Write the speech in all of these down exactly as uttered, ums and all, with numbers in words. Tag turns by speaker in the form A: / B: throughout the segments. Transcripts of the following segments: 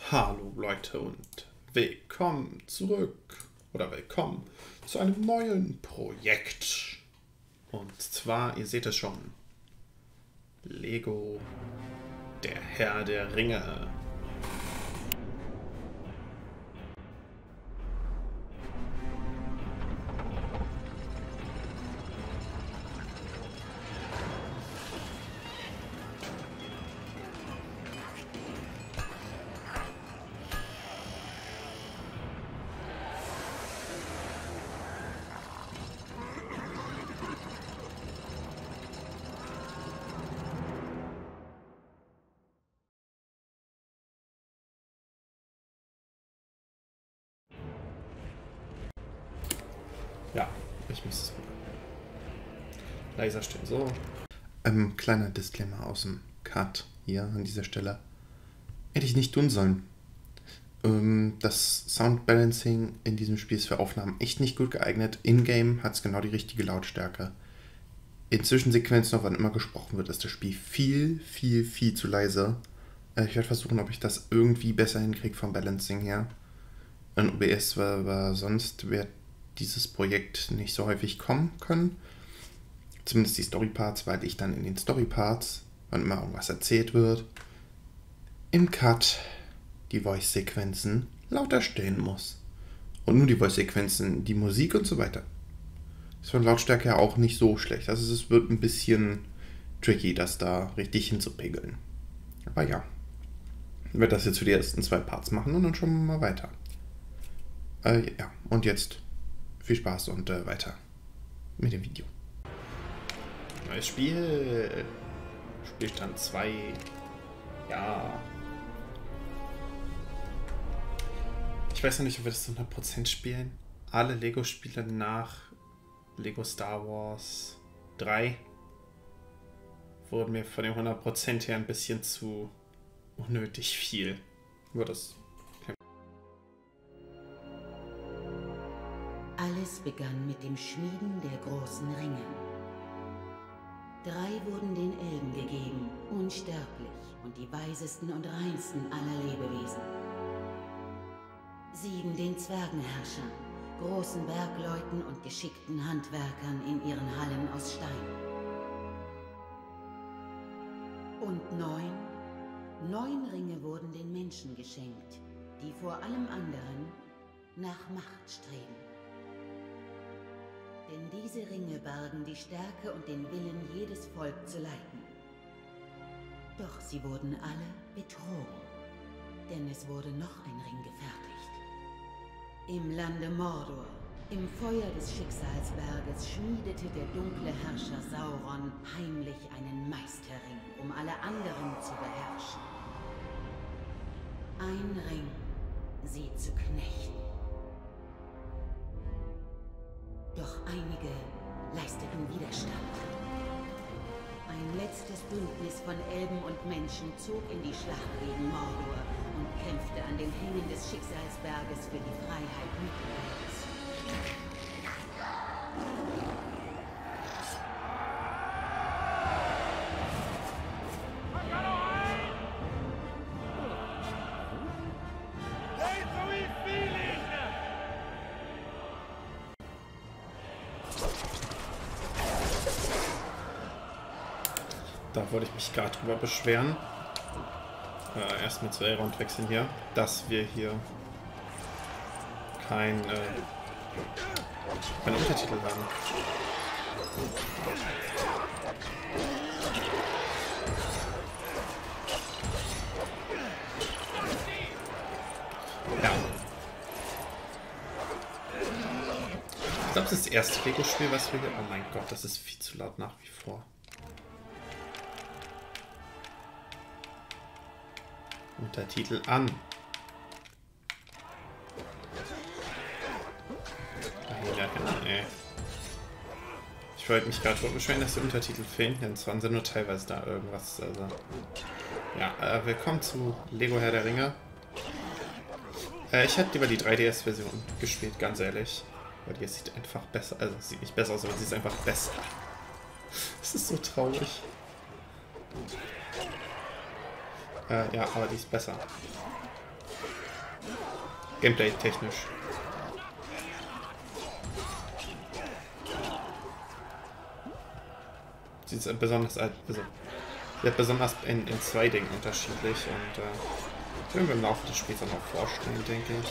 A: Hallo Leute und willkommen zurück oder willkommen zu einem neuen Projekt. Und zwar, ihr seht es schon, Lego, der Herr der Ringe. Ja, ich muss es mal leiser stellen. So. Ähm, kleiner Disclaimer aus dem Cut hier an dieser Stelle. Hätte ich nicht tun sollen. Ähm, das Soundbalancing in diesem Spiel ist für Aufnahmen echt nicht gut geeignet. In-game hat es genau die richtige Lautstärke. In Zwischensequenzen, noch wann immer gesprochen wird, ist das Spiel viel, viel, viel zu leise. Äh, ich werde versuchen, ob ich das irgendwie besser hinkriege vom Balancing her. In O B S, weil, weil sonst wird dieses Projekt nicht so häufig kommen können. Zumindest die Storyparts, weil ich dann in den Storyparts, wann immer irgendwas erzählt wird, im Cut die Voice-Sequenzen lauter stellen muss. Und nur die Voice-Sequenzen, die Musik und so weiter. Ist von Lautstärke her auch nicht so schlecht. Also es wird ein bisschen tricky, das da richtig hinzupegeln. Aber ja, ich werde das jetzt für die ersten zwei Parts machen und dann schauen wir mal weiter. Äh, ja, und jetzt viel Spaß und äh, weiter mit dem Video. Neues Spiel. Spielstand zwei. Ja. Ich weiß noch nicht, ob wir das zu hundert Prozent spielen. Alle Lego-Spiele nach Lego Star Wars drei wurden mir von dem hundert Prozent her ein bisschen zu unnötig viel. Nur das.
B: Alles begann mit dem Schmieden der großen Ringe. Drei wurden den Elben gegeben, unsterblich und die weisesten und reinsten aller Lebewesen. Sieben den Zwergenherrschern, großen Bergleuten und geschickten Handwerkern in ihren Hallen aus Stein. Und neun, neun Ringe wurden den Menschen geschenkt, die vor allem anderen nach Macht streben. Denn diese Ringe bargen die Stärke und den Willen, jedes Volk zu leiten. Doch sie wurden alle betrogen, denn es wurde noch ein Ring gefertigt. Im Lande Mordor, im Feuer des Schicksalsberges, schmiedete der dunkle Herrscher Sauron heimlich einen Meisterring, um alle anderen zu beherrschen. Ein Ring, sie zu knechten. Doch einige leisteten Widerstand. Ein letztes Bündnis von Elben und Menschen zog in die Schlacht gegen Mordor und kämpfte an den Hängen des Schicksalsberges für die Freiheit Mittelerde.
A: Da wollte ich mich gerade drüber beschweren. Äh, erstmal zu Elrond wechseln hier, dass wir hier kein äh, keine Untertitel haben. Ja. Ich glaube, das ist das erste Lego-Spiel, was wir hier... Oh mein Gott, das ist viel zu laut nach wie vor. Untertitel an. Ach, ja, genau, ey. Ich wollte mich gerade beschweren, dass die Untertitel fehlen, denn es waren sie nur teilweise da irgendwas. Also. Ja, äh, willkommen zu Lego Herr der Ringe. Äh, ich hätte lieber die drei D S-Version gespielt, ganz ehrlich. Weil die sieht einfach besser, also sieht nicht besser aus, aber sie ist einfach besser. Das ist so traurig. Äh, ja, aber die ist besser. Gameplay technisch. Sie ist besonders, also, sie ist besonders in, in zwei Dingen unterschiedlich und äh, können wir im Laufe des Spiels auch noch vorstellen, denke ich.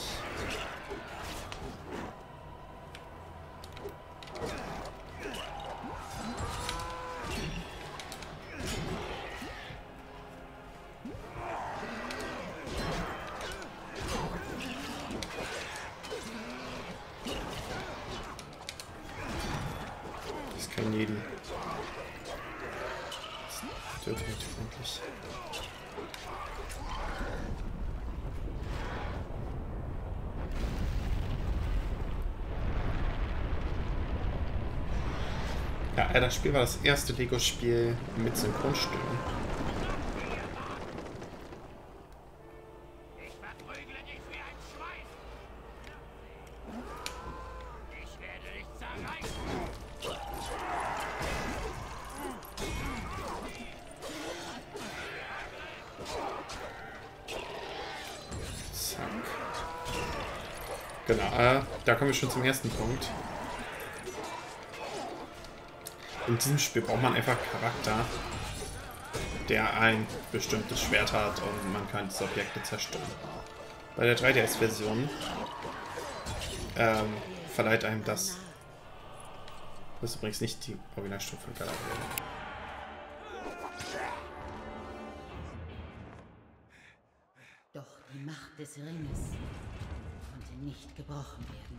A: Das kann jeden. Das tötet mich freundlich. Ja, das Spiel war das erste Lego-Spiel mit Synchronstimmen.
C: Ich verprügle dich wie ein Schwein. Ich werde dich zerreißen.
A: Zack. Genau, äh, da kommen wir schon zum ersten Punkt. In diesem Spiel braucht man einfach einen Charakter, der ein bestimmtes Schwert hat und man kann diese Objekte zerstören. Bei der drei D S-Version ähm, verleiht einem das. Das ist übrigens nicht die Originalstufe von Galadriel.
B: Doch die Macht des Ringes konnte nicht gebrochen werden.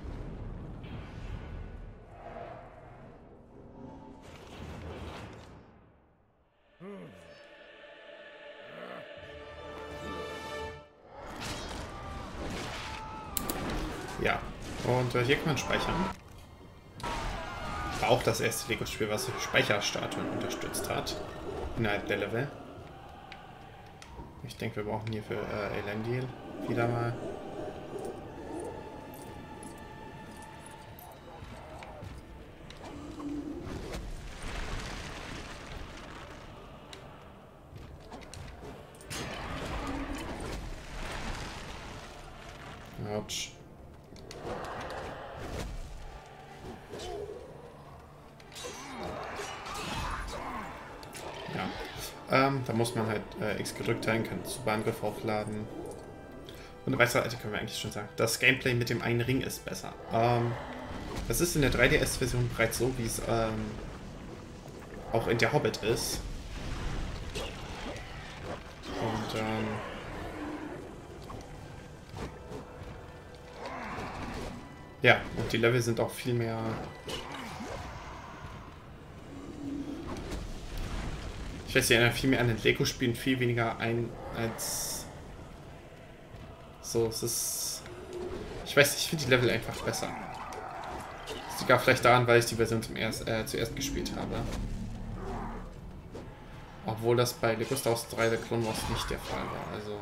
A: Ja, und äh, hier kann man speichern. War auch das erste Lego-Spiel, was Speicherstatuen unterstützt hat. Innerhalb der Level. Ich denke, wir brauchen hier für äh, Elendil wieder mal. Autsch. Ja. Ähm, da muss man halt äh, X gedrückt halten, kann Superangriff aufladen. Und eine weitere Seite können wir eigentlich schon sagen. Das Gameplay mit dem einen Ring ist besser. Ähm, das ist in der drei D S-Version bereits so, wie es ähm, auch in der Hobbit ist. Und ähm, ja, und die Level sind auch viel mehr. Ich weiß ja, viel mehr an den Lego-Spielen, viel weniger ein als. So, es ist. Ich weiß nicht, ich finde die Level einfach besser. Das liegt auch vielleicht daran, weil ich die Version zum erst, äh, zuerst gespielt habe. Obwohl das bei Lego Star Wars drei The Clone Wars nicht der Fall war. Also.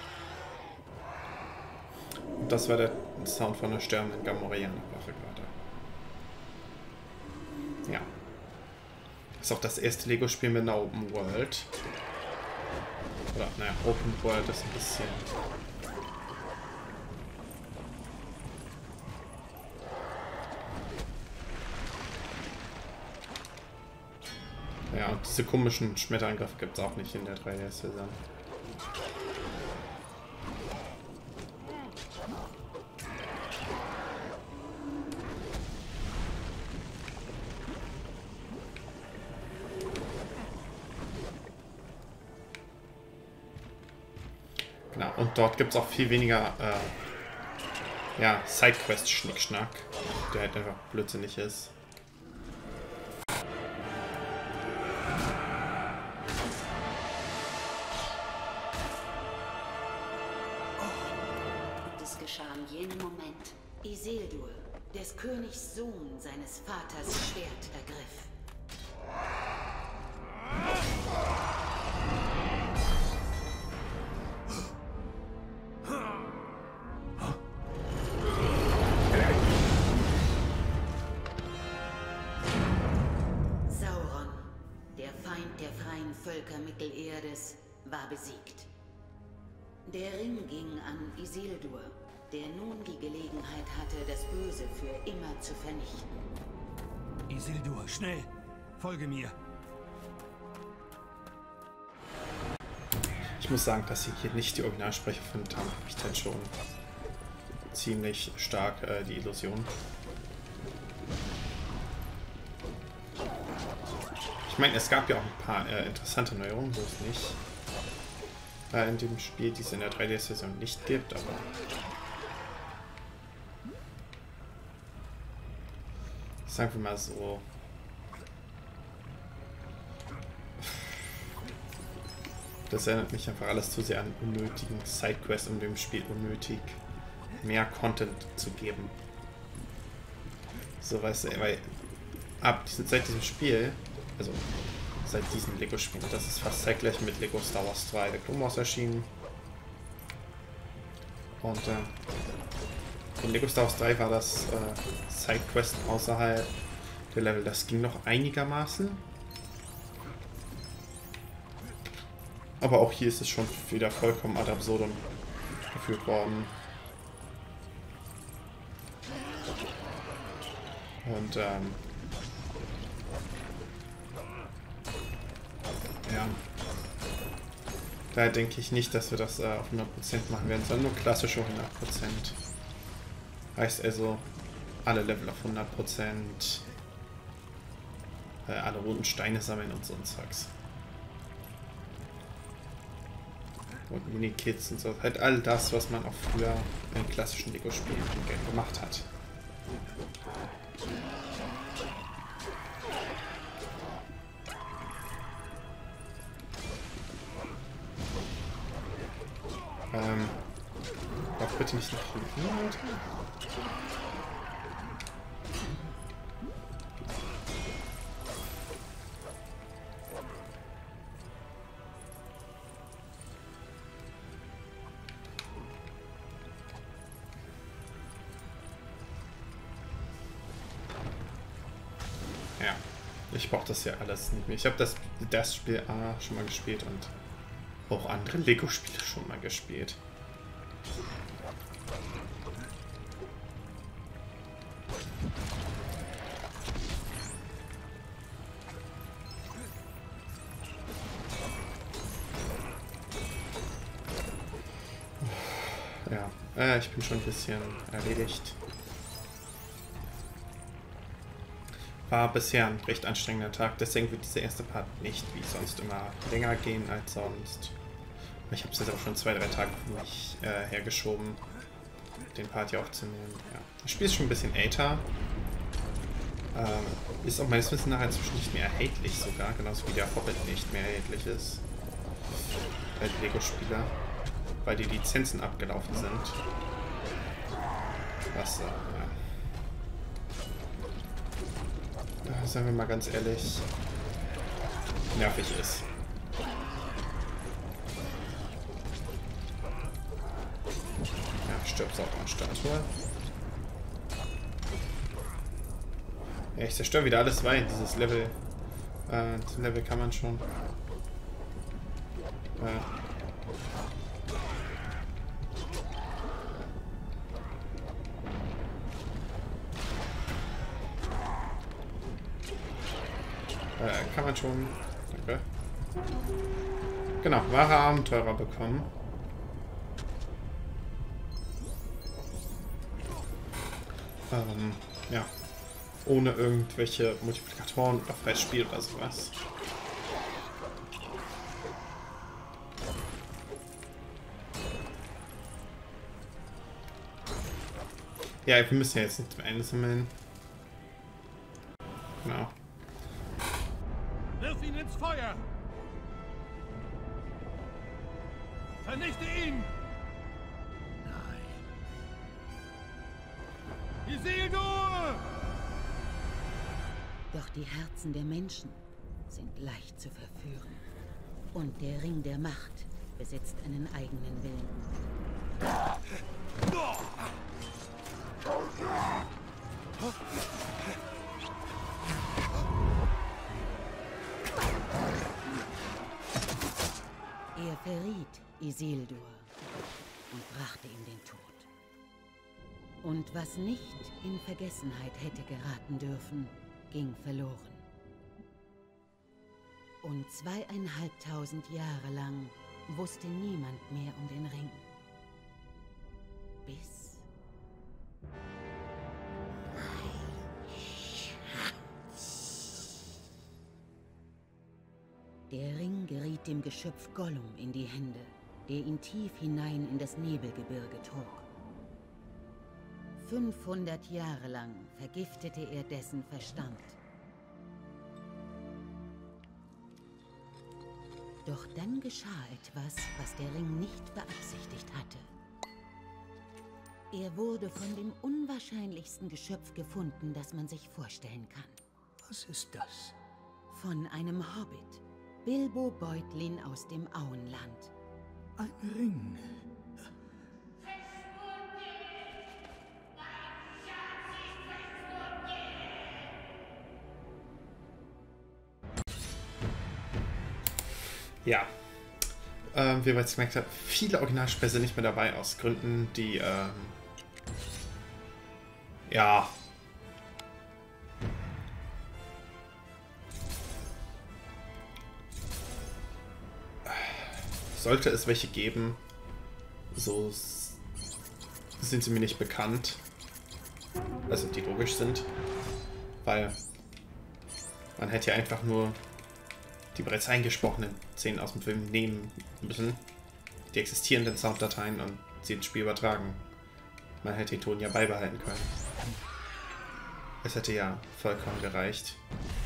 A: Und das war der Sound von der sterbenden Gamorreaner-Waffe gerade. Ja. Ist auch das erste Lego-Spiel mit einer Open World. Oder, naja, Open World ist ein bisschen. Ja, und diese komischen Schmetterangriffe gibt es auch nicht in der drei D S-Version. Genau, und dort gibt es auch viel weniger äh, ja, Sidequest-Schnickschnack, der halt einfach blödsinnig ist.
B: Es geschah in jenem Moment. Isildur, des Königs Sohn, seines Vaters Schwert ergriff. Sauron, der Feind der freien Völker Mittelerdes, war besiegt. Der Ring ging an Isildur, der nun die Gelegenheit hatte, das Böse für immer zu vernichten.
D: Isildur, schnell! Folge mir!
A: Ich muss sagen, dass sie hier nicht die Originalsprecher verwendet haben, habe ich dann schon ziemlich stark äh, die Illusion. Ich meine, es gab ja auch ein paar äh, interessante Neuerungen, so ist nicht. Äh, in dem Spiel, die es in der drei D S-Version nicht gibt, aber... Sagen wir mal so... Das erinnert mich einfach alles zu sehr an unnötigen Sidequests, um dem Spiel unnötig mehr Content zu geben. So, weißt du, weil ab diesem, seit diesem Spiel, also seit diesem Lego-Spiel, das ist fast zeitgleich mit Lego Star Wars zwei, der Clone Wars erschienen. Und äh, in Lego Star Wars drei war das äh, Sidequest außerhalb der Level, das ging noch einigermaßen. Aber auch hier ist es schon wieder vollkommen ad absurdum geführt worden. Und ähm, ja, daher denke ich nicht, dass wir das äh, auf hundert Prozent machen werden, sondern nur klassische hundert Prozent. Heißt also, alle Level auf hundert Prozent, äh, alle roten Steine sammeln und so ein Zeugs. Und Mini-Kits und so. Halt all das, was man auch früher in klassischen Lego-Spielen gemacht hat. Ähm. Darf bitte nicht nach hinten, Alter. Ja, ich brauche das ja alles nicht mehr. Ich habe das, das Spiel A schon mal gespielt und auch andere Lego-Spiele schon mal gespielt. Ja, äh, ich bin schon ein bisschen erledigt. War bisher ein recht anstrengender Tag, deswegen wird dieser erste Part nicht wie sonst immer länger gehen als sonst. Ich habe es jetzt auch schon zwei, drei Tage für mich äh, hergeschoben, den Part hier aufzunehmen. Ja. Das Spiel ist schon ein bisschen älter. Ähm, ist auch meines Wissens nach inzwischen nicht mehr erhältlich sogar, genauso wie der Hobbit nicht mehr erhältlich ist. Bei den Lego-Spieler, weil die Lizenzen abgelaufen sind. Was, äh, ja, sagen wir mal ganz ehrlich, nervig ist. Ja, stirbst auch an Statue. Ja, ich zerstöre wieder alles, weil dieses Level, äh, das Level kann man schon. Äh, Kann man schon. Okay. Genau, wahre Abenteurer bekommen. Ähm, ja. Ohne irgendwelche Multiplikatoren oder Freispiel oder sowas. Ja, wir müssen ja jetzt nicht mehr einsammeln. Genau.
D: Wirf ihn ins Feuer! Vernichte ihn! Nein. Isildur!
B: Doch die Herzen der Menschen sind leicht zu verführen. Und der Ring der Macht besitzt einen eigenen Willen. Er verriet Isildur und brachte ihm den Tod. Und was nicht in Vergessenheit hätte geraten dürfen, ging verloren. Und zweieinhalbtausend Jahre lang wusste niemand mehr um den Ring. Bis... Der Ring geriet dem Geschöpf Gollum in die Hände, der ihn tief hinein in das Nebelgebirge trug. fünfhundert Jahre lang vergiftete er dessen Verstand. Doch dann geschah etwas, was der Ring nicht beabsichtigt hatte. Er wurde von dem unwahrscheinlichsten Geschöpf gefunden, das man sich vorstellen kann.
E: Was ist das?
B: Von einem Hobbit, Bilbo Beutlin aus dem Auenland.
E: Ein Ring.
A: Ja. Ähm, wie wir jetzt gemerkt haben, viele Originalsprecher nicht mehr dabei, aus Gründen, die, ähm, ja. Sollte es welche geben, so sind sie mir nicht bekannt. Also die logisch sind. Weil man hätte ja einfach nur die bereits eingesprochenen Szenen aus dem Film nehmen müssen, die existierenden Sounddateien und sie ins Spiel übertragen. Man hätte den Ton ja beibehalten können. Es hätte ja vollkommen gereicht.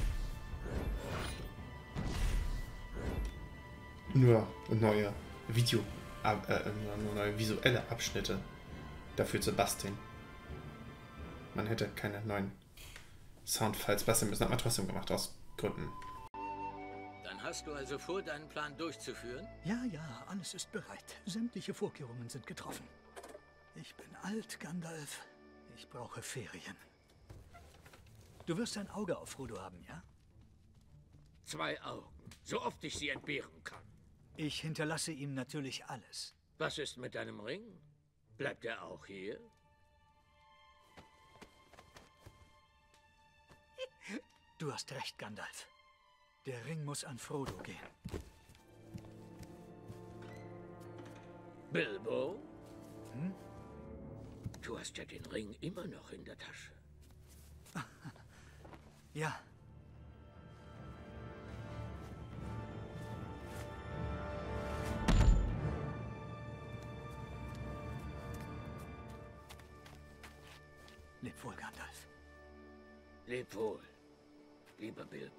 A: Nur neue Video, äh, nur neue visuelle Abschnitte dafür zu basteln. Man hätte keine neuen Soundfiles basteln müssen, hat man trotzdem gemacht, aus Gründen.
F: Dann hast du also vor, deinen Plan durchzuführen?
E: Ja, ja, alles ist bereit. Sämtliche Vorkehrungen sind getroffen. Ich bin alt, Gandalf. Ich brauche Ferien. Du wirst ein Auge auf Frodo haben, ja?
F: Zwei Augen, so oft ich sie entbehren kann.
E: Ich hinterlasse ihm natürlich alles.
F: Was ist mit deinem Ring? Bleibt er auch hier?
E: Du hast recht, Gandalf. Der Ring muss an Frodo gehen.
F: Bilbo? Hm? Du hast ja den Ring immer noch in der Tasche.
E: Ja. Leb wohl, Gandalf.
F: Leb wohl, lieber Bilbo.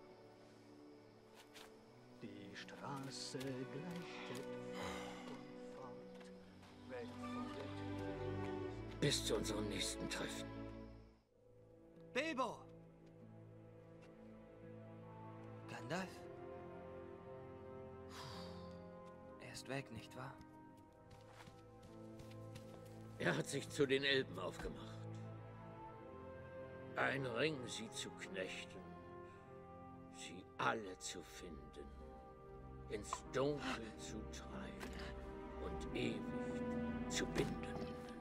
E: Die Straße gleitet fort, weg von der Tür.
F: Bis zu unserem nächsten Treffen.
G: Bilbo! Gandalf? Er ist weg, nicht wahr?
F: Er hat sich zu den Elben aufgemacht. Ein Ring, sie zu knechten, sie alle zu finden, ins Dunkel zu treiben und ewig zu binden.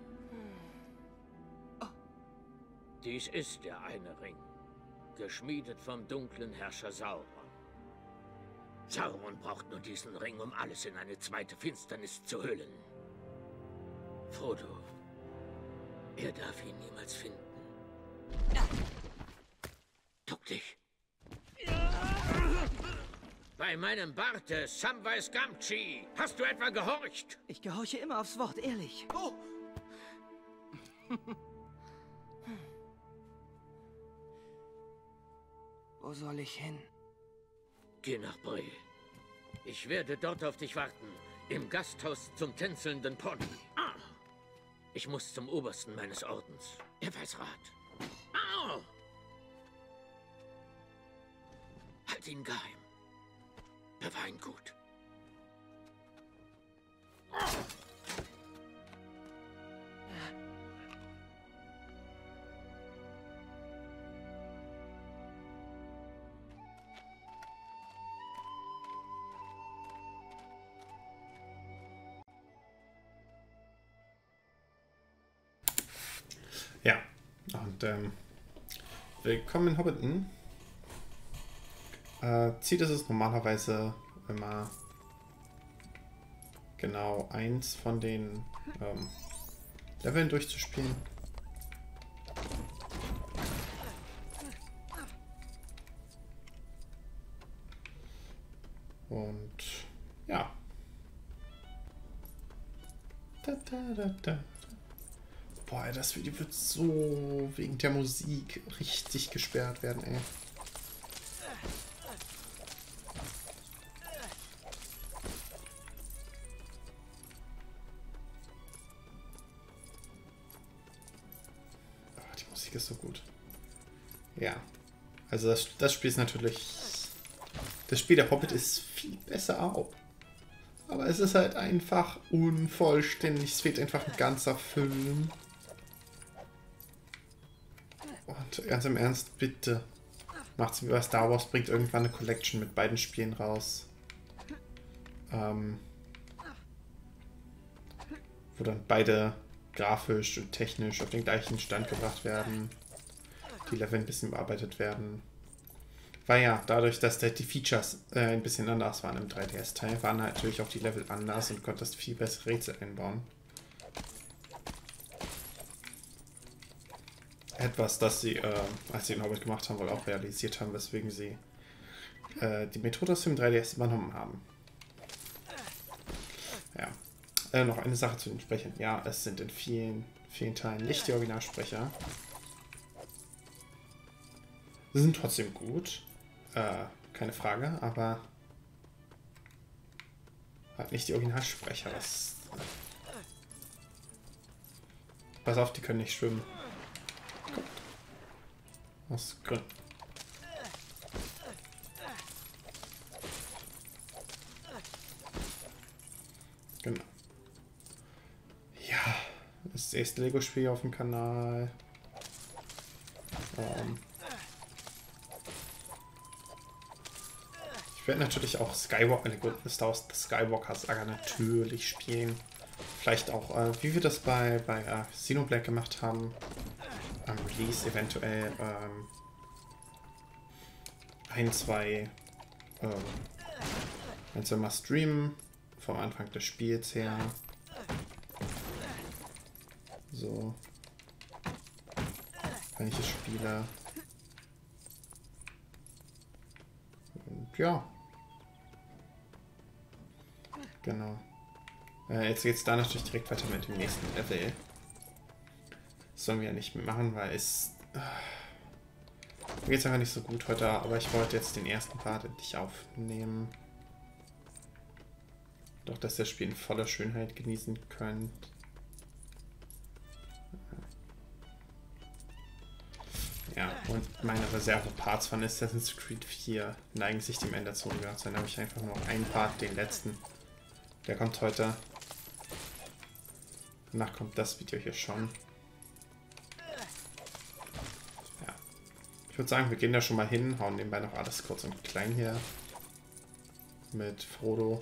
F: Dies ist der eine Ring, geschmiedet vom dunklen Herrscher Sauron. Sauron braucht nur diesen Ring, um alles in eine zweite Finsternis zu hüllen. Frodo, er darf ihn niemals finden. Duck dich! Bei meinem Barte, Samwise Gamgee, hast du etwa gehorcht?
G: Ich gehorche immer aufs Wort, ehrlich. Oh! Wo soll ich hin?
F: Geh nach Bree. Ich werde dort auf dich warten, im Gasthaus zum tänzelnden Pony. Ah. Ich muss zum Obersten meines Ordens. Er weiß Rat. Ah. Halt ihn geheim. Bewahr ihn gut. Ah.
A: ähm, willkommen in Hobbiton. Äh, Ziel ist es normalerweise immer genau eins von den ähm, Leveln durchzuspielen. Und ja. Da, da, da, da. Boah, das Video wird so wegen der Musik richtig gesperrt werden, ey. Oh, die Musik ist so gut. Ja. Also das, das Spiel ist natürlich... Das Spiel der Hobbit ist viel besser auch. Aber es ist halt einfach unvollständig. Es fehlt einfach ein ganzer Film. Und ganz im Ernst, bitte. Macht's wie bei Star Wars, bringt irgendwann eine Collection mit beiden Spielen raus. Ähm, wo dann beide grafisch und technisch auf den gleichen Stand gebracht werden. Die Level ein bisschen bearbeitet werden. Weil ja, dadurch, dass die Features äh, ein bisschen anders waren im drei D S-Teil, waren halt natürlich auch die Level anders und konntest viel bessere Rätsel einbauen. Etwas, das sie, äh, als sie den Hobbit gemacht haben, wohl auch realisiert haben, weswegen sie äh, die Methode aus dem drei D S übernommen haben. Ja. Äh, noch eine Sache zu den Sprechern. Ja, es sind in vielen, vielen Teilen nicht die Originalsprecher. Sie sind trotzdem gut. Äh, keine Frage, aber halt nicht die Originalsprecher. Das, pass auf, die können nicht schwimmen. Kommt. Aus Gründen. Genau. Ja, das ist das erste Lego-Spiel auf dem Kanal. Ähm, Ich werde natürlich auch Skywalker, Star Wars Skywalker Saga natürlich spielen. Vielleicht auch, äh, wie wir das bei, bei äh, Xenoblade gemacht haben, am Release eventuell ähm, ein, zwei, ähm, ein, zwei mal streamen, vom Anfang des Spiels her. So. Wenn ich es spiele. Und ja. Genau. Äh, jetzt geht es da natürlich direkt weiter mit dem nächsten Level. Das sollen wir ja nicht mehr machen, weil es... Äh, mir geht es einfach nicht so gut heute, aber ich wollte jetzt den ersten Part endlich aufnehmen. Doch, dass ihr das Spiel in voller Schönheit genießen könnt. Ja, und meine Reserve-Parts von Assassin's Creed vier neigen sich dem Ende zu. Dann habe ich einfach nur einen Part, den letzten. Der kommt heute. Danach kommt das Video hier schon. Ja. Ich würde sagen, wir gehen da schon mal hin, hauen nebenbei noch alles kurz und klein hier. Mit Frodo.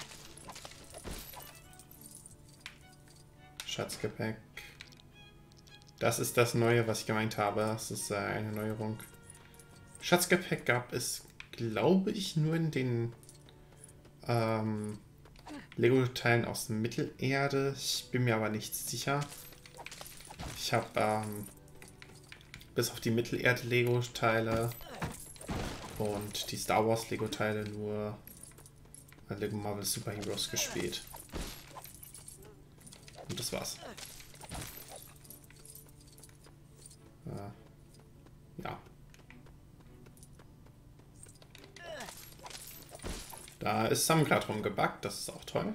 A: Schatzgepäck. Das ist das Neue, was ich gemeint habe. Das ist äh, eine Neuerung. Schatzgepäck gab es, glaube ich, nur in den ähm, Lego-Teilen aus Mittelerde. Ich bin mir aber nicht sicher. Ich habe ähm, bis auf die Mittelerde-Lego-Teile und die Star Wars-Lego-Teile nur Lego Marvel Super Heroes gespielt. Und das war's. Äh, ja. Da ist Sam gerade rumgebackt, das ist auch toll.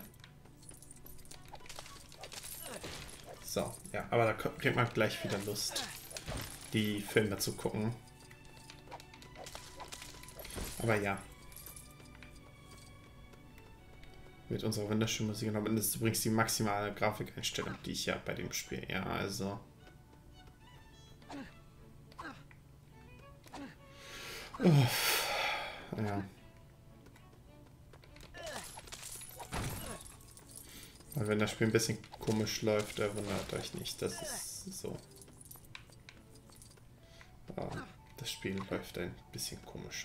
A: So, ja, aber da kriegt man gleich wieder Lust, die Filme zu gucken. Aber ja. Mit unserer wunderschönen Musik. Und das ist übrigens die maximale Grafikeinstellung, die ich ja bei dem Spiel. Ja, also. Uff. Ja. Und wenn das Spiel ein bisschen komisch läuft, wundert euch nicht. Das ist so. Oh, das Spiel läuft ein bisschen komisch.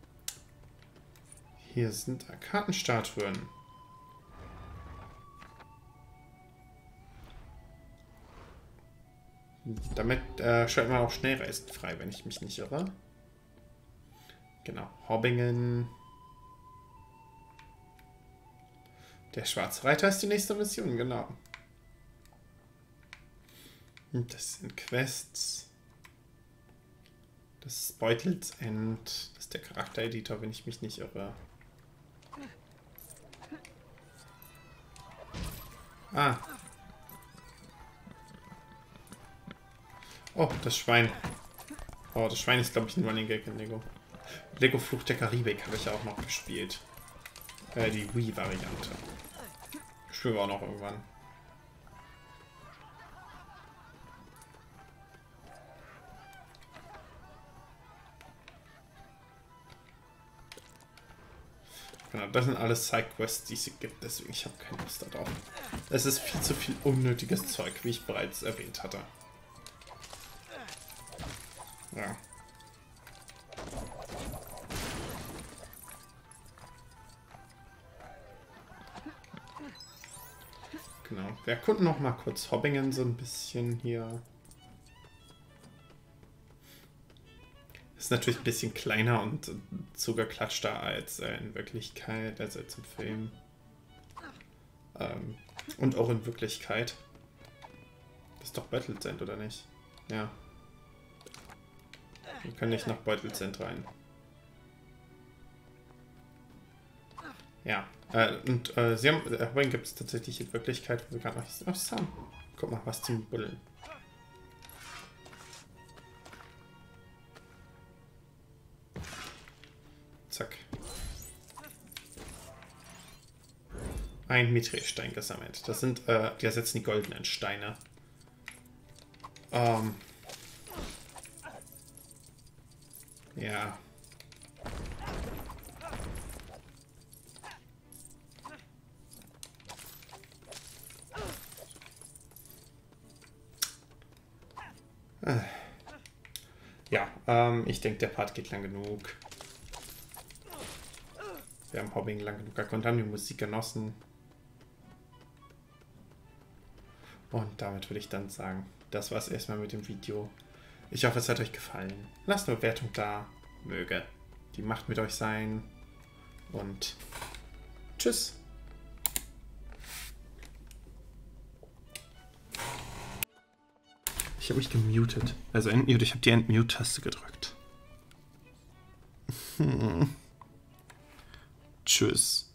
A: Hier sind Kartenstatuen. Damit äh, schalten wir auch Schnellreisen frei, wenn ich mich nicht irre. Genau, Hobbingen. Der Schwarze Reiter ist die nächste Mission, genau. Und das sind Quests. Das ist Beutels End. Das ist der Charaktereditor, wenn ich mich nicht irre. Ah. Oh, das Schwein. Oh, das Schwein ist, glaube ich, ein Running Gag in Lego. Lego Fluch der Karibik habe ich ja auch noch gespielt. Äh, die Wii-Variante. Spielen wir auch noch irgendwann. Genau, das sind alles Sidequests, die es gibt, deswegen ich habe keine Lust darauf. Es ist viel zu viel unnötiges Zeug, wie ich bereits erwähnt hatte. Ja. Genau. Wir erkunden noch mal kurz Hobbingen so ein bisschen hier. Ist natürlich ein bisschen kleiner und zugeklatschter als äh, in Wirklichkeit, also als im Film. Ähm, und auch in Wirklichkeit. Das ist doch Battle's End, oder nicht? Ja. Wir können nicht nach Battle's End rein. Ja. Äh, und äh, sie haben, äh, gibt es tatsächlich in Wirklichkeit, wo wir gerade noch nichts haben. Guck mal, was zum Buddeln. Zack. Ein Mithril-Stein gesammelt. Das sind, äh, die ersetzen die goldenen Steine. Ähm. Ja. Äh. Ja, ähm, ich denke, der Part geht lang genug. Wir haben Hobbing lang genug erkundet, haben die Musik genossen. Und damit würde ich dann sagen, das war es erstmal mit dem Video. Ich hoffe, es hat euch gefallen. Lasst eine Bewertung da. Möge die Macht mit euch sein. Und tschüss. Ich habe mich gemutet. Also entmute. Ich habe die Entmute-Taste gedrückt. Hm. Tschüss.